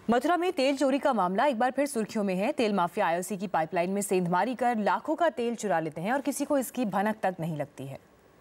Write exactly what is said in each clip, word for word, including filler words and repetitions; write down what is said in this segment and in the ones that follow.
मथुरा में तेल चोरी का मामला एक बार फिर सुर्खियों में है। तेल माफिया आईओसी की पाइपलाइन में सेंधमारी कर लाखों का तेल चुरा लेते हैं और किसी को इसकी भनक तक नहीं लगती है।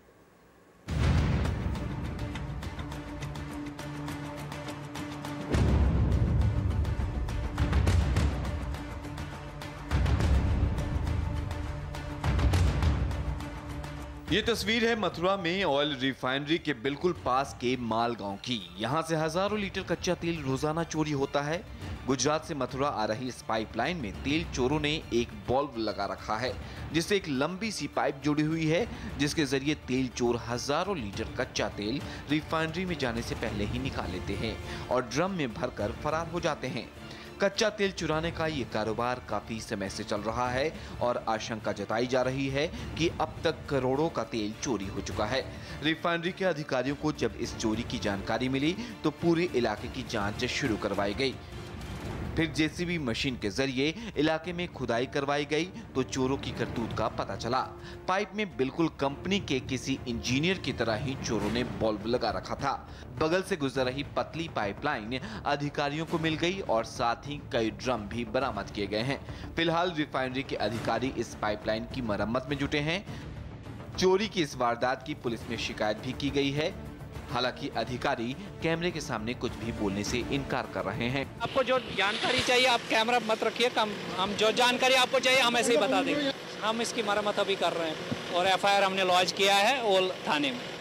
ये तस्वीर है मथुरा में ऑयल रिफाइनरी के बिल्कुल पास के माल गांव की। यहाँ से हजारों लीटर कच्चा तेल रोजाना चोरी होता है। गुजरात से मथुरा आ रही इस पाइपलाइन में तेल चोरों ने एक बल्ब लगा रखा है, जिससे एक लंबी सी पाइप जुड़ी हुई है, जिसके जरिए तेल चोर हजारों लीटर कच्चा तेल रिफाइनरी में जाने से पहले ही निकाल लेते हैं और ड्रम में भरकर फरार हो जाते हैं। कच्चा तेल चुराने का ये कारोबार काफी समय से चल रहा है और आशंका जताई जा रही है कि अब तक करोड़ों का तेल चोरी हो चुका है। रिफाइनरी के अधिकारियों को जब इस चोरी की जानकारी मिली तो पूरे इलाके की जांच शुरू करवाई गई। फिर जेसीबी मशीन के जरिए इलाके में खुदाई करवाई गई तो चोरों की करतूत का पता चला। पाइप में बिल्कुल कंपनी के किसी इंजीनियर की तरह ही चोरों ने बल्ब लगा रखा था। बगल से गुजर रही पतली पाइपलाइन अधिकारियों को मिल गई और साथ ही कई ड्रम भी बरामद किए गए हैं। फिलहाल रिफाइनरी के अधिकारी इस पाइपलाइन की मरम्मत में जुटे हैं। चोरी की इस वारदात की पुलिस में शिकायत भी की गई है। हालांकि अधिकारी कैमरे के सामने कुछ भी बोलने से इनकार कर रहे हैं। आपको जो जानकारी चाहिए आप कैमरा मत रखिए, हम हम जो जानकारी आपको चाहिए हम ऐसे ही बता देंगे। हम इसकी मरम्मत अभी कर रहे हैं और एफ आई आर हमने लॉन्च किया है ओल थाने में।